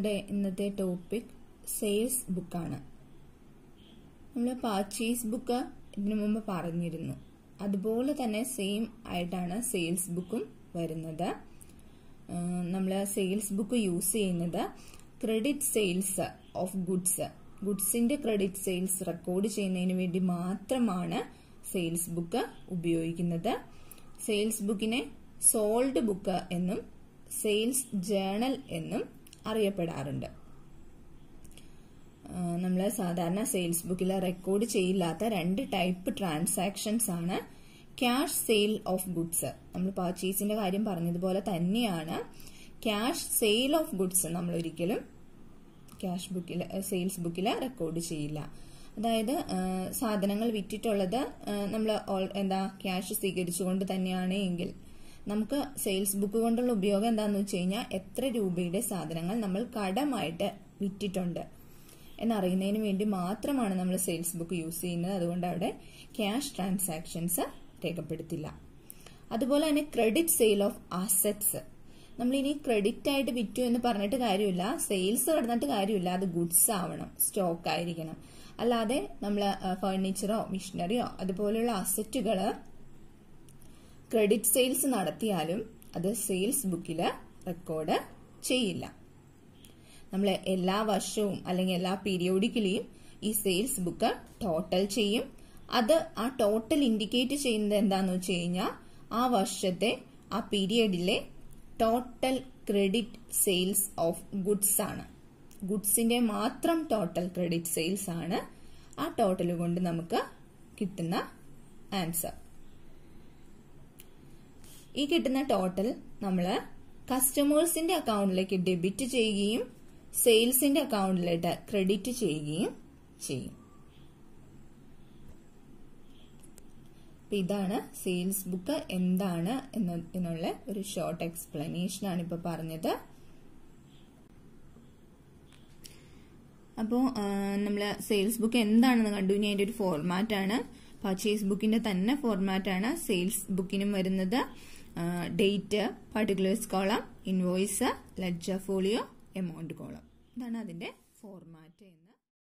നമ്മളുടെ ഇന്നത്തെ topic sales ബുക്കാണ്. നമ്മൾ പർച്ചേസ് ബുക്ക് ഇതിനു മുമ്പ് പറഞ്ഞിരുന്നു. അതുപോലെ തന്നെ സെയിം ആയിട്ടാണ് സെയിൽസ് ബുക്കും വരുന്നത്. നമ്മൾ സെയിൽസ് ബുക്ക് യൂസ് ചെയ്യുന്നത് ക്രെഡിറ്റ് സെയിൽസ് ഓഫ് ഗുഡ്സിന്റെ ക്രെഡിറ്റ് സെയിൽസ് റെക്കോർഡ് ചെയ്യുന്നതിന് വേണ്ടി മാത്രമാണ് സെയിൽസ് ബുക്ക് ഉപയോഗിക്കുന്നത്. സെയിൽസ് ബുക്കിനെ സോൾഡ് ബുക്ക് എന്നും സെയിൽസ് ജേണൽ എന്നും അറിയപ്പെടാറുണ്ട്. നമ്മൾ സാധാരണ സെയിൽസ് ബുക്കിൽ റെക്കോർഡ് ചെയ്യില്ലാത്ത രണ്ട് ടൈപ്പ് ട്രാൻസാക്ഷൻസ് ആണ് ക്യാഷ് സെയിൽ ഓഫ് ഗുഡ്സ്. നമ്മൾ പർച്ചേസിന്റെ കാര്യം പറഞ്ഞതുപോലെ തന്നെയാണ് ക്യാഷ് സെയിൽ ഓഫ് ഗുഡ്സ് നമ്മൾ ഒരിക്കലും ക്യാഷ് ബുക്കിൽ സെയിൽസ് ബുക്കിൽ റെക്കോർഡ് ചെയ്യില്ല. അതായത് സാധനങ്ങൾ വിറ്റിട്ടുള്ളത് നമ്മൾ ക്യാഷ് സ്വീകരിച്ചുകൊണ്ട് തന്നെയാണ് എങ്കിൽ നമുക്ക് സെയിൽസ് ബുക്ക് കൊണ്ടുള്ള ഉപയോഗം എന്താണെന്ന് വെച്ച് കഴിഞ്ഞാൽ എത്ര രൂപയുടെ സാധനങ്ങൾ നമ്മൾ കടമായിട്ട് വിറ്റിട്ടുണ്ട് എന്നറിയുന്നതിന് വേണ്ടി മാത്രമാണ് നമ്മൾ സെയിൽസ് ബുക്ക് യൂസ് ചെയ്യുന്നത്. അതുകൊണ്ട് അവിടെ ക്യാഷ് ട്രാൻസാക്ഷൻസ് രേഖപ്പെടുത്തില്ല. അതുപോലെ തന്നെ ക്രെഡിറ്റ് സെയിൽ ഓഫ് അസറ്റ്സ്. നമ്മളിനി ക്രെഡിറ്റ് ആയിട്ട് വിറ്റു എന്ന് പറഞ്ഞിട്ട് കാര്യമില്ല, സെയിൽസ് നടന്നിട്ട് കാര്യമില്ല, അത് ഗുഡ്സ് ആവണം, സ്റ്റോക്ക് ആയിരിക്കണം. അല്ലാതെ നമ്മൾ ഫർണിച്ചറോ മിഷനറിയോ അതുപോലെയുള്ള അസറ്റുകൾ ക്രെഡിറ്റ് സെയിൽസ് നടത്തിയാലും അത് സെയിൽസ് ബുക്കിൽ റെക്കോർഡ് ചെയ്യില്ല. നമ്മൾ എല്ലാ വർഷവും അല്ലെങ്കിൽ എല്ലാ പീരിയോഡിക്കലിയും ഈ സെയിൽസ് ബുക്ക് ടോട്ടൽ ചെയ്യും. അത് ആ ടോട്ടൽ ഇൻഡിക്കേറ്റ് ചെയ്യുന്നത് എന്താന്ന് വെച്ച് കഴിഞ്ഞാൽ ആ വർഷത്തെ ആ പീരിയഡിലെ total credit sales of goods ആണ്. ഗുഡ്സിന്റെ മാത്രം ടോട്ടൽ ക്രെഡിറ്റ് സെയിൽസ് ആണ് ആ ടോട്ടൽ കൊണ്ട് നമുക്ക് കിട്ടുന്ന ആൻസർ. ഈ കിട്ടുന്ന ടോട്ടൽ നമ്മൾ കസ്റ്റമേഴ്സിന്റെ അക്കൗണ്ടിലേക്ക് ഡെബിറ്റ് ചെയ്യുകയും സെയിൽസിന്റെ അക്കൗണ്ടിലേക്ക് ക്രെഡിറ്റ് ചെയ്യുകയും ചെയ്യും. ഇതാണ് സെയിൽസ് ബുക്ക് എന്താണ് എന്നതിനുള്ള ഒരു ഷോർട്ട് എക്സ്പ്ലനേഷൻ ആണ് ഇപ്പൊ പറഞ്ഞത്. അപ്പോൾ നമ്മൾ സെയിൽസ് ബുക്ക് എന്താണെന്ന് കണ്ടു. ഇനി അതിന്റെ ഒരു ഫോർമാറ്റ് ആണ്, പർച്ചേസ് ബുക്കിന്റെ തന്നെ ഫോർമാറ്റ് ആണ് സെയിൽസ് ബുക്കിനും വരുന്നത്. Date, particulars column, invoice, ledger folio, amount column. ഇതാണ് അതിന്റെ ഫോർമാറ്റ്.